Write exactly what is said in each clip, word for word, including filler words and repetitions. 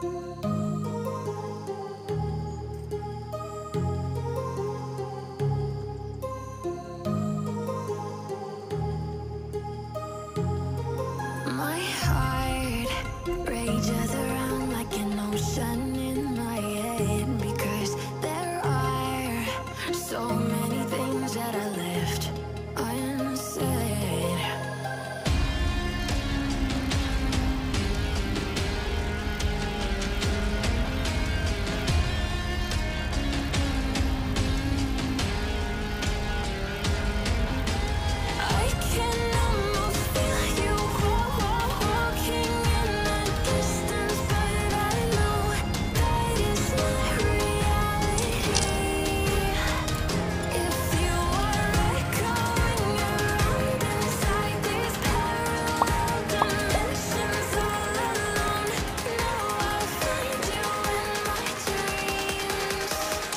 My heart rages around like an ocean in my head, because there are so many things that I left unsaid. I can almost feel you walking in the distance, but I know that is not reality. If you are echoing around inside these parallel dimensions all alone, now I'll find you in my dreams.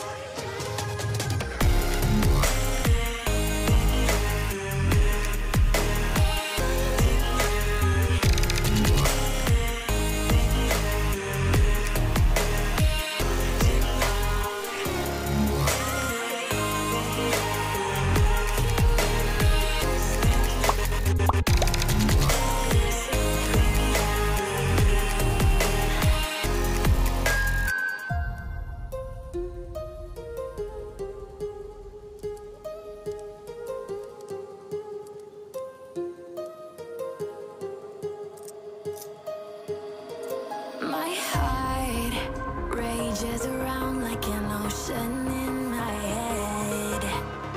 My heart rages around like an ocean in my head.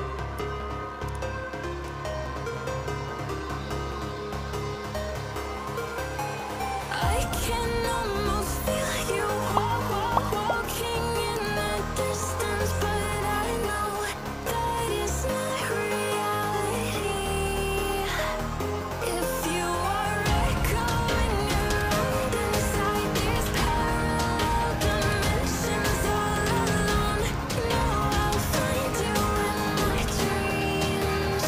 I can almost feel you walking in the distance, but I know that is not reality. If you are echoing around inside these parallel dimensions all alone, now I'll find you in my dreams.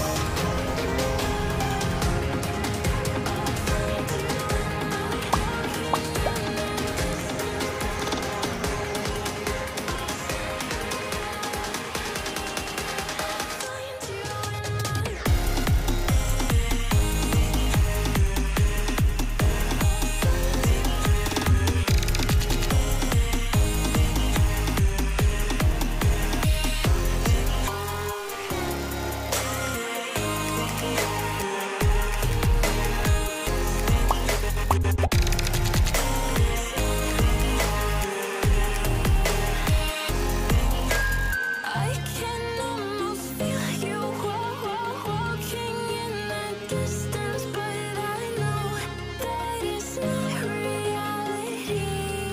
I can almost feel you walking in the distance, but I know that is not reality.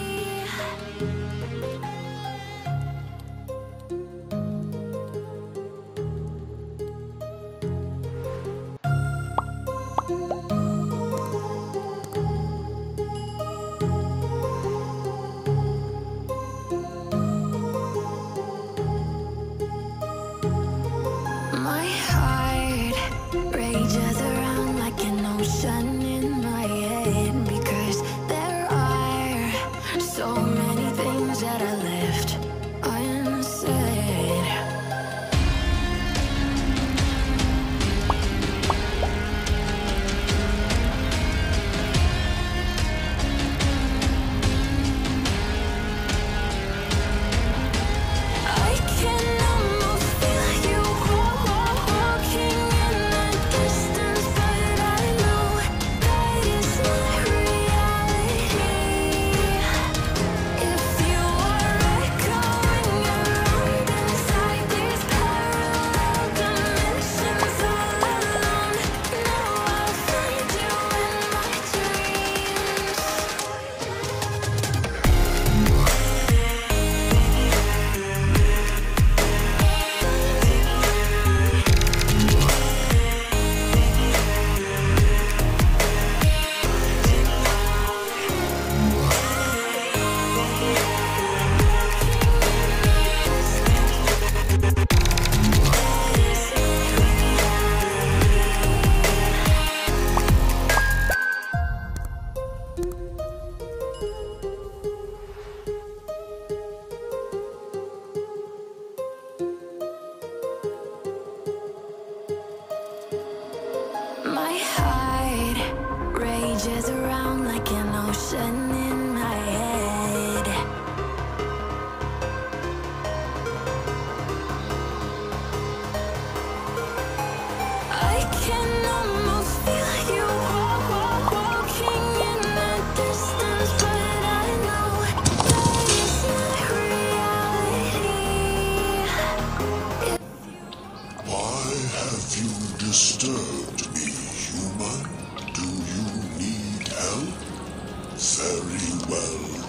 My heart rages around like an ocean in my head, because there are so many things that I left unsaid. I can almost feel you walking in the distance, but I know that is not reality. If you are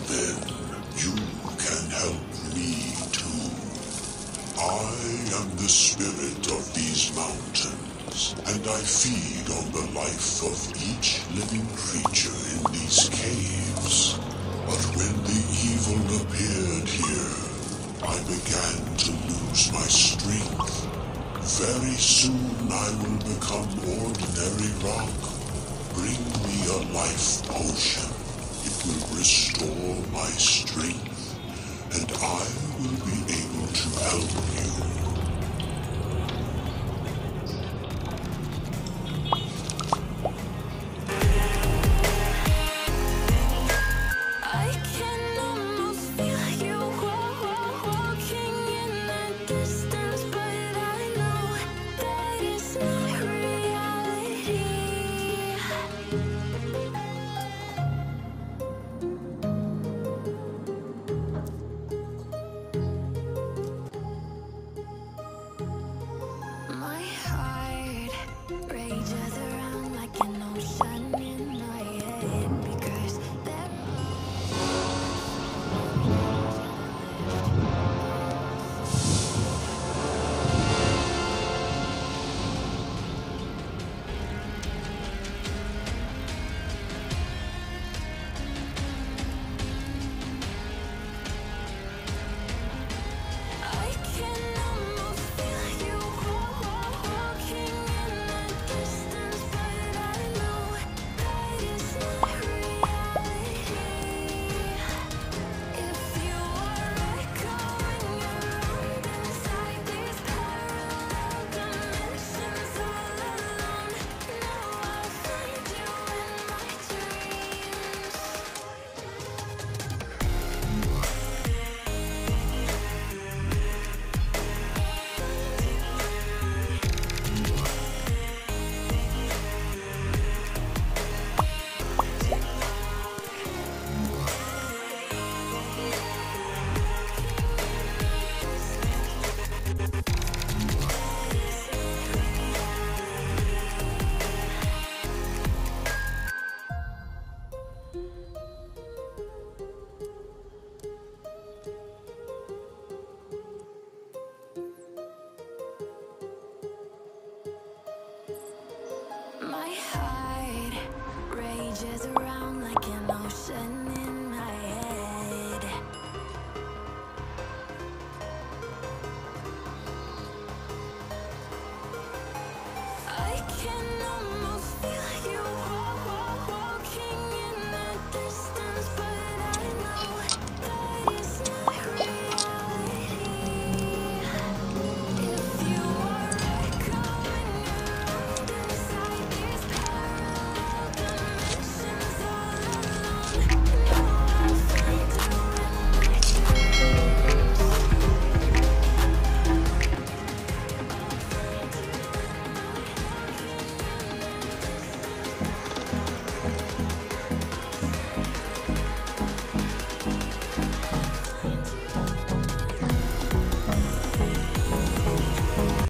then you can help me too. I am the spirit of these mountains, and I feed on the life of each living creature in these caves. But when the evil appeared here, I began to lose my strength. Very soon I will become ordinary rock. Bring me a life potion. It will restore my strength, and I will be able to help you.